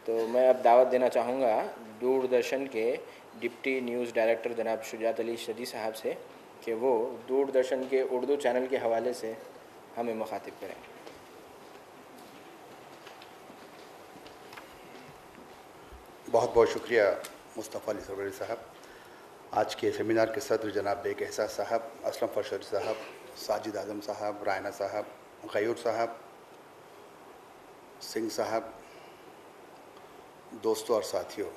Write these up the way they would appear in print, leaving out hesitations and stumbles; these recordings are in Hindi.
तो मैं अब दावत देना चाहूँगा दूरदर्शन के डिप्टी न्यूज़ डायरेक्टर जनाब शुजात अली शदी साहब से कि वो दूरदर्शन के उर्दू चैनल के हवाले से हमें मुखातिब करें। बहुत बहुत शुक्रिया मुस्तफ़ा अली सरवरी साहब। आज के सेमिनार के सदर जनाब बेग एहसास साहब, असलम फरशद साहब, साजिद आज़म साहब, रायना साहब, गयूर साहब, सिंह साहब, दोस्तों और साथियों,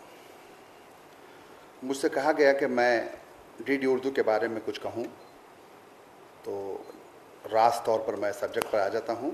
मुझसे कहा गया कि मैं डीडी उर्दू के बारे में कुछ कहूँ, तो रास्त तौर पर मैं सब्जेक्ट पर आ जाता हूँ।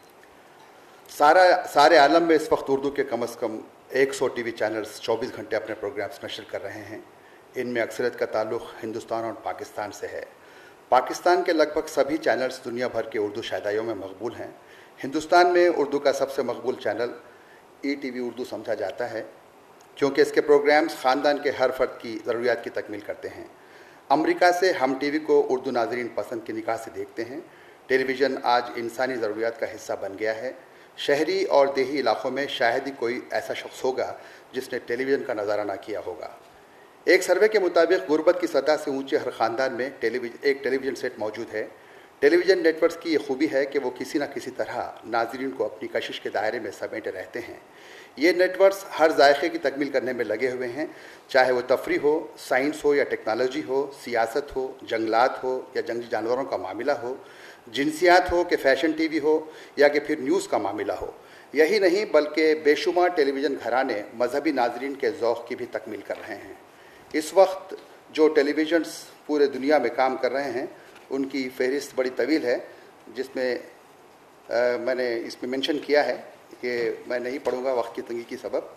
सारे आलम में इस वक्त उर्दू के कम से कम 100 टीवी चैनल्स 24 घंटे अपने प्रोग्राम्स नशर कर रहे हैं। इनमें अक्सरियत का ताल्लुक़ हिंदुस्तान और पाकिस्तान से है। पाकिस्तान के लगभग सभी चैनल्स दुनिया भर के उर्दू शायदाइयों में मकबूल हैं। हिंदुस्तान में उर्दू का सबसे मकबूल चैनल ETV उर्दू समझा जाता है, क्योंकि इसके प्रोग्राम्स ख़ानदान के हर फर्द की ज़रूरियात की तकमील करते हैं। अमेरिका से हम टीवी को उर्दू नाज़रीन पसंद की निगाह से देखते हैं। टेलीविज़न आज इंसानी ज़रूरियात का हिस्सा बन गया है। शहरी और देही इलाक़ों में शायद ही कोई ऐसा शख्स होगा जिसने टेलीविज़न का नज़ारा ना किया होगा। एक सर्वे के मुताबिक गुर्बत की सतह से ऊंचे हर ख़ानदान में एक टेलीविज़न सेट मौजूद है। टेलीविज़न नेटवर्क्स की ये खूबी है कि वो किसी न किसी तरह नाज़रीन को अपनी कशिश के दायरे में समेटे रहते हैं। ये नेटवर्क्स हर जायके की तकमील करने में लगे हुए हैं, चाहे वो तफरी हो, साइंस हो या टेक्नोलॉजी हो, सियासत हो, जंगलात हो या जंगली जानवरों का मामला हो, जिनसियात हो कि फ़ैशन टीवी हो या कि फिर न्यूज़ का मामला हो। यही नहीं बल्कि बेशुमार टेलीविज़न घराने मजहबी नाज़रीन के ज़ौक़ की भी तकमील कर रहे हैं। इस वक्त जो टेलीविज़न्स पूरे दुनिया में काम कर रहे हैं उनकी फ़हरिस्त बड़ी तवील है, जिसमें मैंने इसमें मेंशन किया है कि मैं नहीं पढ़ूंगा वक्त की तंगी की सबब।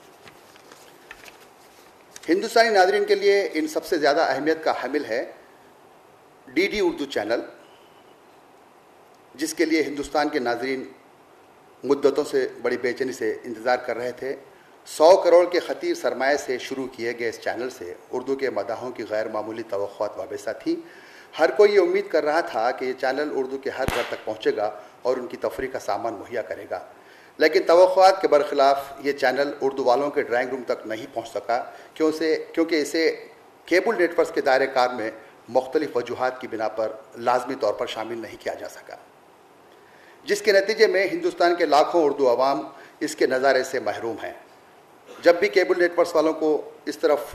हिंदुस्तानी नाज़रीन के लिए इन सबसे ज़्यादा अहमियत का हामिल है DD उर्दू चैनल, जिसके लिए हिंदुस्तान के नाज़रीन मुद्दतों से बड़ी बेचैनी से इंतज़ार कर रहे थे। 100 करोड़ के खतीर सरमाए से शुरू किए गए इस चैनल से उर्दू के मदाहों की गैर मामूली तवक्कुआत वाबस्ता थी। हर कोई ये उम्मीद कर रहा था कि ये चैनल उर्दू के हर घर तक पहुँचेगा और उनकी तफरीह का सामान मुहैया करेगा, लेकिन तवक्कुआत के बरखिलाफ ये चैनल उर्दू वालों के ड्राइंग रूम तक नहीं पहुँच सका, क्योंकि इसे केबल नेटवर्क्स के दायरे कार में मुख्तलिफ वजूहात की बिना पर लाजमी तौर पर शामिल नहीं किया जा सका, जिसके नतीजे में हिंदुस्तान के लाखों उर्दू अवाम इसके नज़ारे से महरूम हैं। जब भी केबल नेटवर्क्स वालों को इस तरफ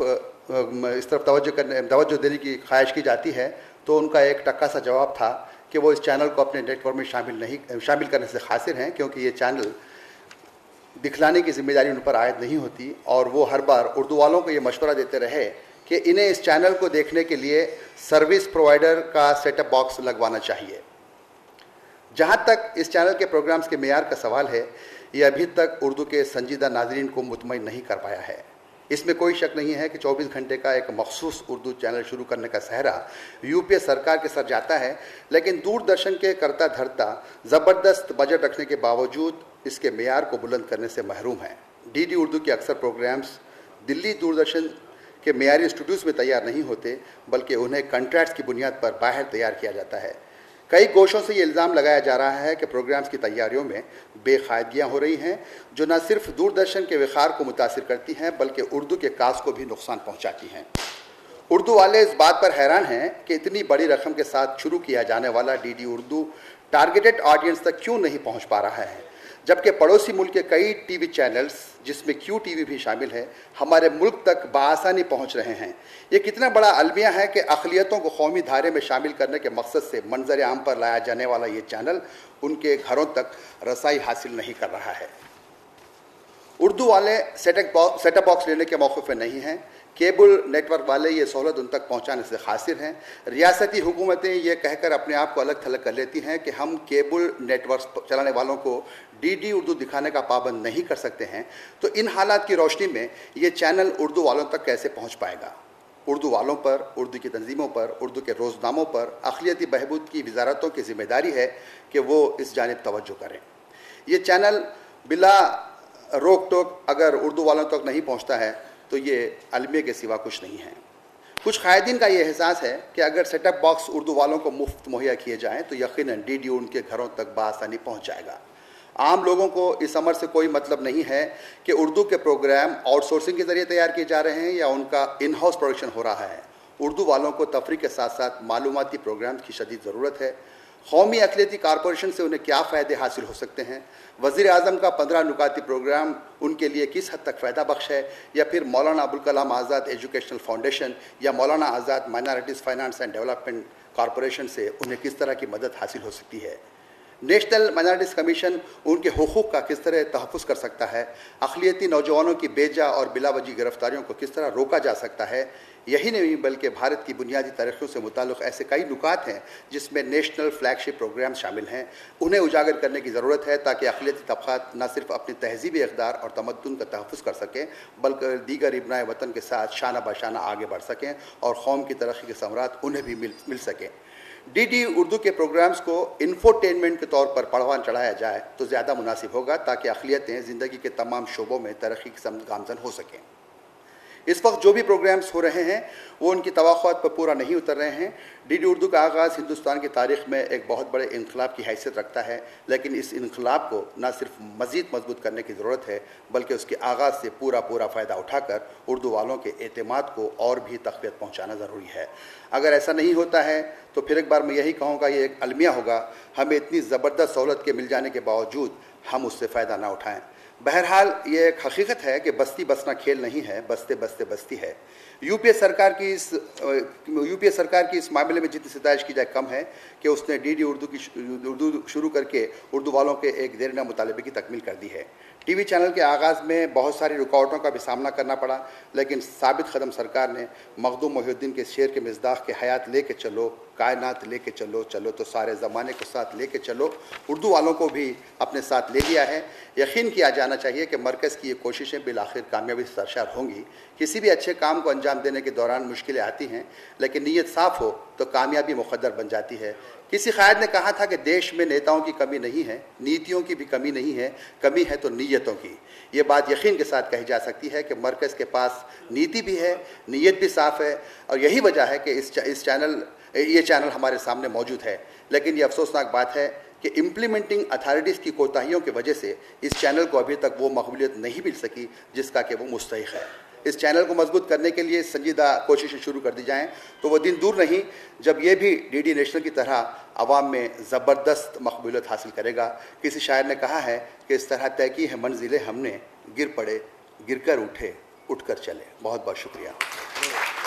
तवज्जो देने की ख्वाहिश की जाती है तो उनका एक टक्का सा जवाब था कि वो इस चैनल को अपने नेटवर्क में शामिल करने से खासिर हैं, क्योंकि ये चैनल दिखलाने की जिम्मेदारी उन पर आयद नहीं होती। और वो हर बार उर्दू वालों को ये मशवरा देते रहे कि इन्हें इस चैनल को देखने के लिए सर्विस प्रोवाइडर का सेटअप बॉक्स लगवाना चाहिए। जहाँ तक इस चैनल के प्रोग्राम्स के मेयार का सवाल है, ये अभी तक उर्दू के संजीदा नाज़रीन को मुतमईन नहीं कर पाया है। इसमें कोई शक नहीं है कि 24 घंटे का एक मखसूस उर्दू चैनल शुरू करने का सहरा यूपीए सरकार के सर जाता है, लेकिन दूरदर्शन के करता धरता ज़बरदस्त बजट रखने के बावजूद इसके मेयार को बुलंद करने से महरूम है। DD उर्दू के अक्सर प्रोग्राम्स दिल्ली दूरदर्शन के मेयारी स्टूडियोज़ में तैयार नहीं होते, बल्कि उन्हें कॉन्ट्रैक्ट्स की बुनियाद पर बाहर तैयार किया जाता है। कई गोशों से ये इल्ज़ाम लगाया जा रहा है कि प्रोग्राम्स की तैयारियों में बेकायदगियाँ हो रही हैं, जो न सिर्फ दूरदर्शन के वक़ार को मुतासिर करती हैं बल्कि उर्दू के काज को भी नुकसान पहुँचाती हैं। उर्दू वाले इस बात पर हैरान हैं कि इतनी बड़ी रकम के साथ शुरू किया जाने वाला DD उर्दू टारगेटेड ऑडियंस तक क्यों नहीं पहुँच पा रहा है, जबकि पड़ोसी मुल्क के कई टीवी चैनल्स, जिसमें QTV भी शामिल है, हमारे मुल्क तक बआसानी पहुंच रहे हैं। ये कितना बड़ा अलमिया है कि अक़लियतों को कौमी धारे में शामिल करने के मकसद से मंजर आम पर लाया जाने वाला ये चैनल उनके घरों तक रसाई हासिल नहीं कर रहा है। उर्दू वाले सेटअप बॉक्स लेने के मौके पर नहीं हैं। केबल नेटवर्क वाले ये सहूलत उन तक पहुँचाने से खासिर हैं। रियासती हुकूमतें ये कहकर अपने आप को अलग थलग कर लेती हैं कि हम केबल नेटवर्क चलाने वालों को DD उर्दू दिखाने का पाबंद नहीं कर सकते हैं, तो इन हालात की रोशनी में ये चैनल उर्दू वालों तक कैसे पहुँच पाएगा। उर्दू वालों पर, उर्दू की तंजीमों पर, उर्दू के रोज़नामों पर अक़लियती बहबूद की वजारतों की जिम्मेदारी है कि वो इस जानिब तवज्जो करें। ये चैनल बिला रोक टोक अगर उर्दू वालों तक नहीं पहुँचता है तो ये अलमिया के सिवा कुछ नहीं है। कुछ कायदीन का ये एहसास है कि अगर सेटअप बॉक्स उर्दू वालों को मुफ्त मुहैया किए जाएँ तो यकीनन DD उनके घरों तक बआसानी पहुँच जाएगा। आम लोगों को इस अमर से कोई मतलब नहीं है कि उर्दू के प्रोग्राम आउटसोर्सिंग के ज़रिए तैयार किए जा रहे हैं या उनका इन हाउस प्रोडक्शन हो रहा है। उर्दू वालों को तफरी के साथ साथ मालूमाती प्रोग्राम की शदीद ज़रूरत है। कौमी अक़लियती कॉरपोरेशन से उन्हें क्या फ़ायदे हासिल हो सकते हैं? वज़ीर आज़म का 15 नुकाती प्रोग्राम उनके लिए किस हद तक फ़ायदा बख्श है, या फिर मौलाना अबुल कलाम आज़ाद एजुकेशनल फाउंडेशन या Maulana Azad minorities finance and development corporation से उन्हें किस तरह की मदद हासिल हो सकती है? नेशनल माइनॉरिटीज़ कमीशन उनके हुकूक़ का किस तरह तहफ़्फ़ुज़ कर सकता है? अक़लियती नौजवानों की बेजा और बिलावजी गिरफ्तारियों को किस तरह रोका जा सकता है? यही नहीं बल्कि भारत की बुनियादी तारीख़ों से मुताल्लिक़ ऐसे कई नुकात हैं जिसमें नेशनल फ्लैगशिप प्रोग्राम शामिल हैं। उन्हें उजागर करने की ज़रूरत है ताकि अक़लियती तबक़ात न सिर्फ अपनी तहज़ीबी इक़दार और तमद्दुन का तहफ़्फ़ुज़ कर सकें बल्कि दीगर इब्नाए वतन के साथ शाना बशाना आगे बढ़ सकें और कौम की तरक्की के समरात उन्हें भी मिल सकें। डीडी उर्दू के प्रोग्राम्स को इंफोटेनमेंट के तौर पर परवान चढ़ाया जाए तो ज़्यादा मुनासिब होगा ताकि अक़लियतें ज़िंदगी के तमाम शोबों में तरक्की की गामज़न हो सकें। इस वक्त जो भी प्रोग्राम्स हो रहे हैं वो उनकी तवक्कुआत पर पूरा नहीं उतर रहे हैं। डीडी उर्दू का आगाज़ हिंदुस्तान की तारीख़ में एक बहुत बड़े इनकलाब की हैसियत रखता है, लेकिन इस इनकलाब को न सिर्फ मज़ीद मजबूत करने की ज़रूरत है बल्कि उसके आगाज़ से पूरा फ़ायदा उठाकर उर्दू वालों के एतमाद को और भी तक़वियत पहुँचाना ज़रूरी है। अगर ऐसा नहीं होता है तो फिर एक बार मैं यही कहूँगा, ये एक अलमिया होगा, हमें इतनी ज़बरदस्त सहूलत के मिल जाने के बावजूद हम उससे फ़ायदा ना उठाएँ। बहरहाल ये एक हकीकत है कि बस्ती बसना खेल नहीं है, बसते बसते बस्ती है। यूपीए सरकार की इस मामले में जितनी सिताइश की जाए कम है कि उसने डीडी उर्दू शुरू करके उर्दू वालों के एक देरना मुतालबे की तकमील कर दी है। टीवी चैनल के आगाज़ में बहुत सारी रुकावटों का भी सामना करना पड़ा, लेकिन साबित कदम सरकार ने मखदूम मोहिउद्दीन के शेर के मिज़दाक़ के हयात लेके चलो, कायनात लेके चलो, चलो तो सारे ज़माने को साथ लेके चलो, उर्दू वालों को भी अपने साथ ले लिया है। यकीन किया जाना चाहिए कि मरकज़ की ये कोशिशें बिलाखिर कामयाबी से सरशार होंगी। किसी भी अच्छे काम को अंजाम देने के दौरान मुश्किलें आती हैं, लेकिन नीयत साफ़ हो तो कामयाबी मुक़द्दर बन जाती है। किसी क़ायद ने कहा था कि देश में नेताओं की कमी नहीं है, नीतियों की भी कमी नहीं है, कमी है तो नीयतों की। ये बात यकीन के साथ कही जा सकती है कि मरकज़ के पास नीति भी है, नीयत भी साफ़ है, और यही वजह है कि ये चैनल हमारे सामने मौजूद है। लेकिन ये अफसोसनाक बात है कि इम्प्लीमेंटिंग अथॉरिटीज़ की कोताहियों की वजह से इस चैनल को अभी तक वो मकबूलियत नहीं मिल सकी जिसका कि वो मुस्तहिक़ है। इस चैनल को मजबूत करने के लिए संजीदा कोशिशें शुरू कर दी जाएं तो वो दिन दूर नहीं जब ये भी डीडी नेशनल की तरह आवाम में ज़बरदस्त मकबूलियत हासिल करेगा। किसी शायर ने कहा है कि इस तरह तय की है मंजिलें हमने, गिर पड़े गिर कर उठे उठ कर चले। बहुत बहुत शुक्रिया।